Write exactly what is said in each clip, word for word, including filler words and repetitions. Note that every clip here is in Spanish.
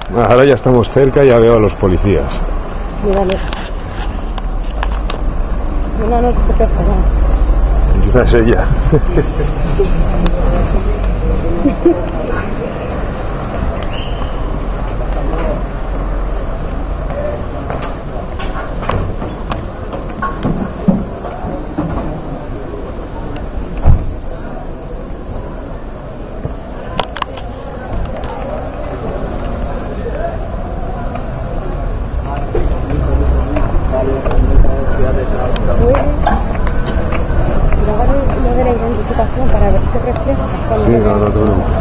Ahora ya estamos cerca, ya veo a los policías. Mírale. Una no te pasa nada. Y una es ella. Para ver si se refleja. Sí, no, no te preocupes.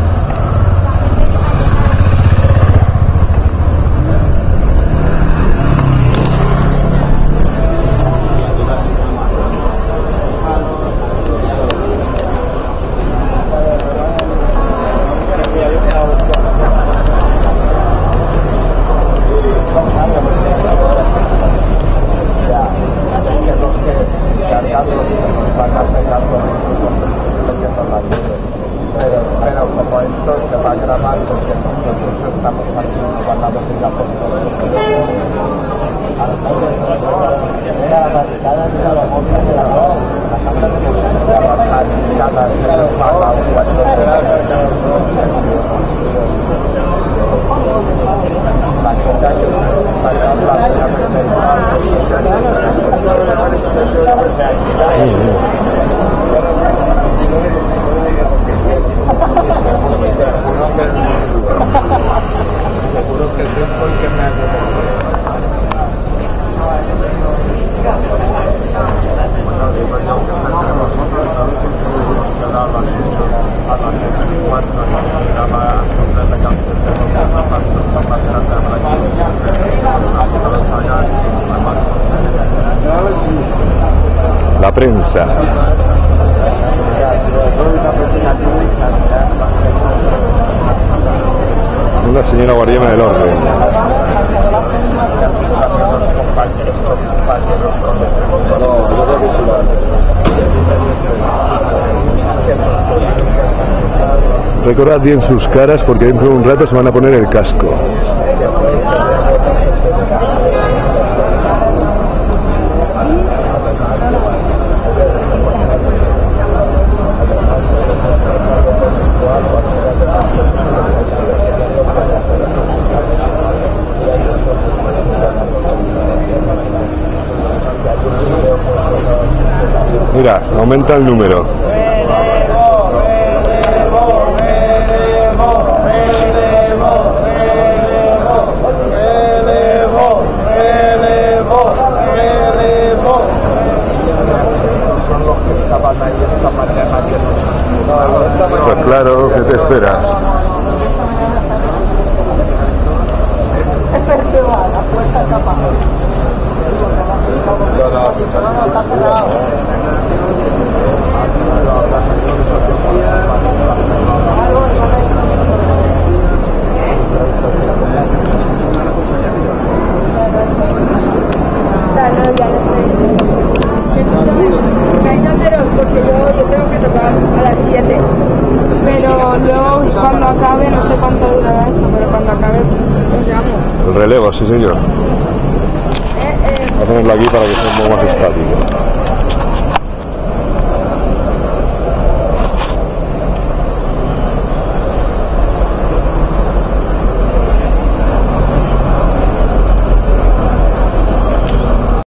Pero, pero como esto se va a grabar porque nosotros estamos aquí guardando la foto. Seguro que es porque me La prensa. Una señora guardiana del orden. Recordad bien sus caras porque dentro de un rato se van a poner el casco. Mira, aumenta el número. Pues claro, ¿qué te esperas? Porque yo, yo tengo que tocar a las siete, pero luego cuando acabe, no sé cuánto durará eso, pero cuando acabe os llamo. El relevo, sí señor. Eh, eh. Voy a ponerlo aquí para que sea un poco más estático.